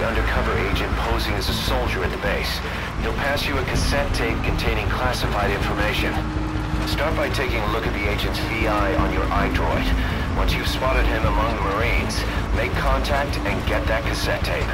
undercover agent posing as a soldier at the base. He'll pass you a cassette tape containing classified information. Start by taking a look at the agent's VI on your iDroid. Once you've spotted him among the Marines, make contact and get that cassette tape.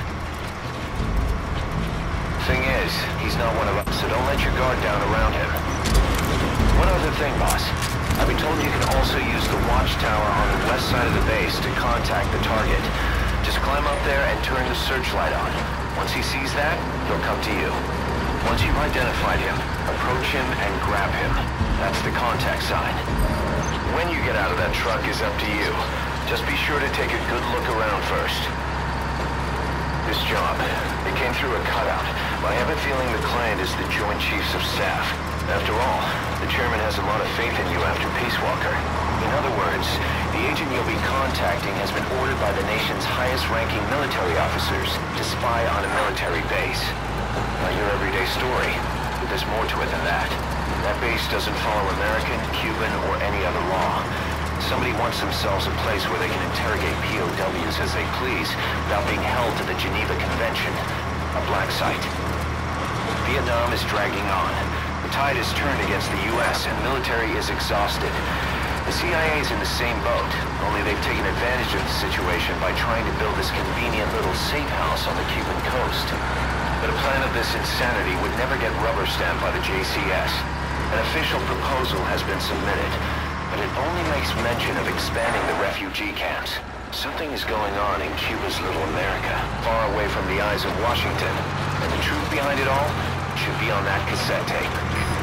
Thing is, he's not one of us, so don't let your guard down around him. One other thing, boss. I've been told you can also use the watchtower on the west side of the base to contact the target. Just climb up there and turn the searchlight on. Once he sees that, he'll come to you. Once you've identified him, approach him and grab him. That's the contact sign. When you get out of that truck is up to you. Just be sure to take a good look around first. This job, it came through a cutout. I have a feeling the client is the Joint Chiefs of Staff. After all, the chairman has a lot of faith in you after Peace Walker. In other words, the agent you'll be contacting has been ordered by the nation's highest-ranking military officers to spy on a military base. Not your everyday story, but there's more to it than that. That base doesn't follow American, Cuban, or any other law. Somebody wants themselves a place where they can interrogate POWs as they please without being held to the Geneva Convention. A black site. Vietnam is dragging on. The tide has turned against the U.S. and military is exhausted. The CIA is in the same boat, only they've taken advantage of the situation by trying to build this convenient little safe house on the Cuban coast. But a plan of this insanity would never get rubber stamped by the JCS. An official proposal has been submitted, but it only makes mention of expanding the refugee camps. Something is going on in Cuba's little America, far away from the eyes of Washington, and the truth behind it all should be on that cassette tape.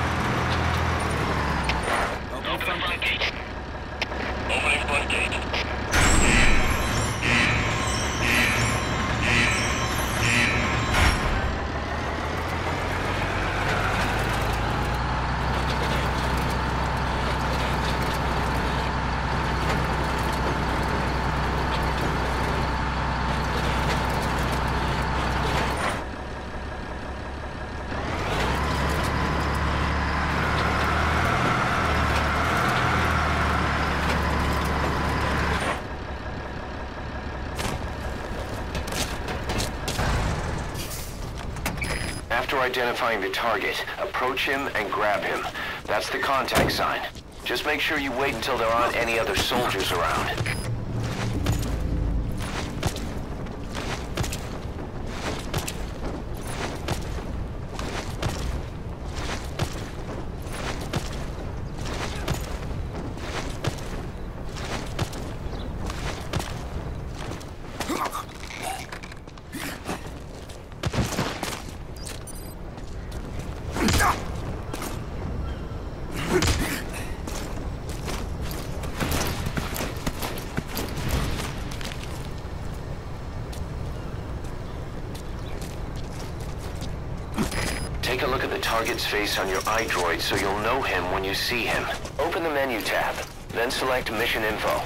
Open front gate. Opening front gate. After identifying the target, approach him and grab him. That's the contact sign. Just make sure you wait until there aren't any other soldiers around. Take a look at the target's face on your iDroid so you'll know him when you see him. Open the menu tab, then select Mission Info.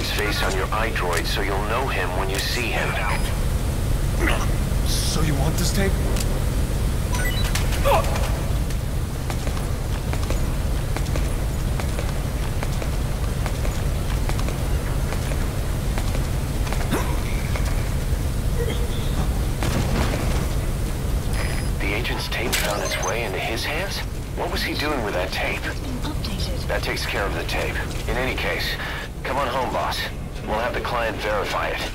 his face on your iDroid so you'll know him when you see him. So you want this tape? The agent's tape found its way into his hands? What was he doing with that tape? That takes care of the tape. In any case, come on home, boss. We'll have the client verify it.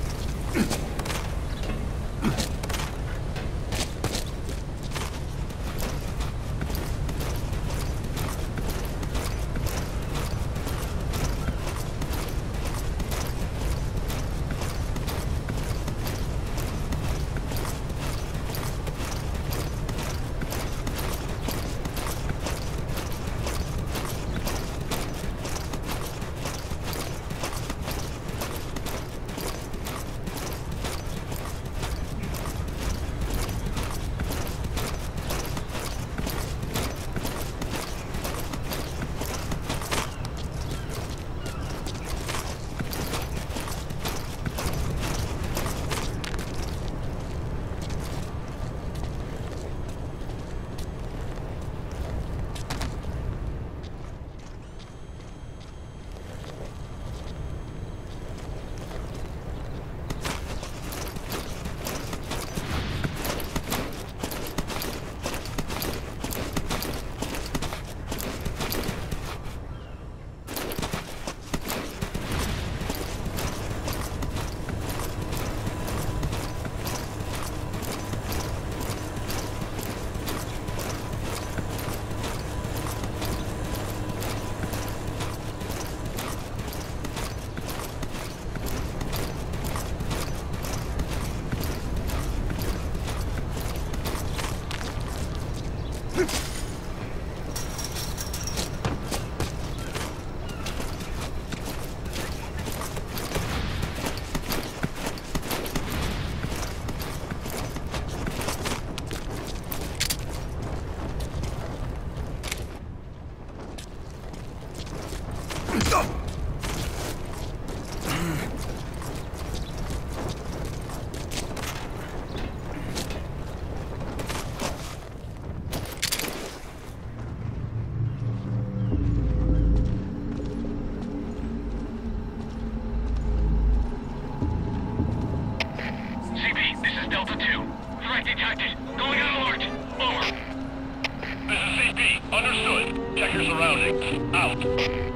Delta 2. Threat detected. Going on alert. Over. This is CP. Understood. Check your surroundings. Out.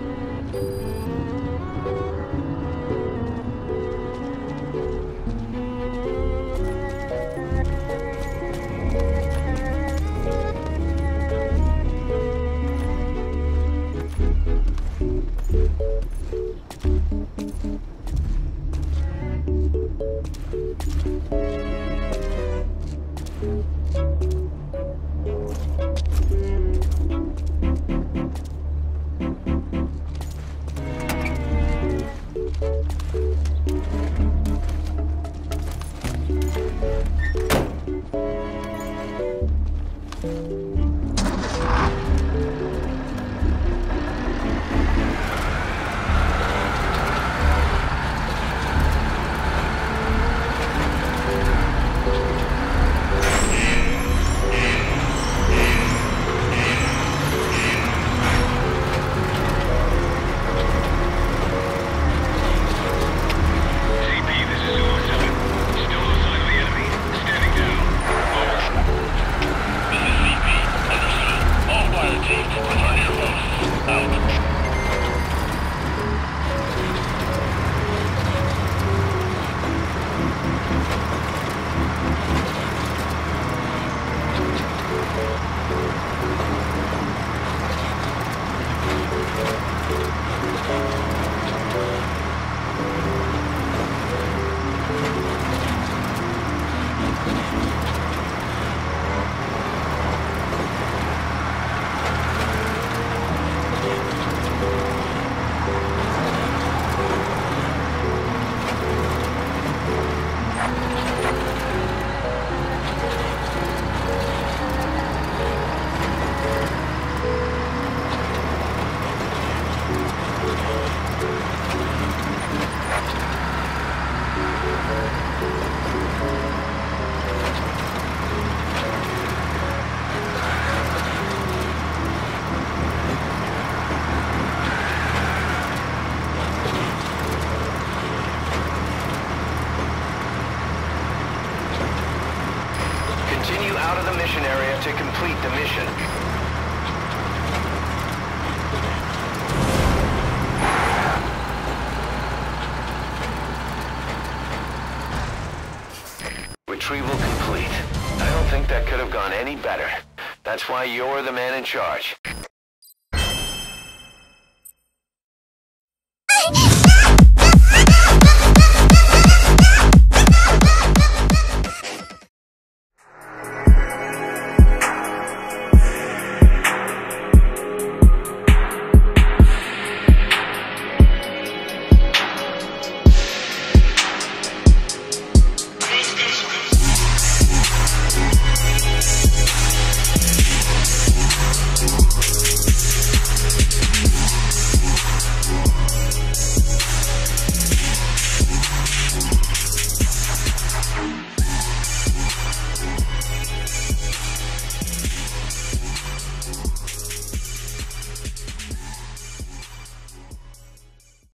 That's why you're the man in charge.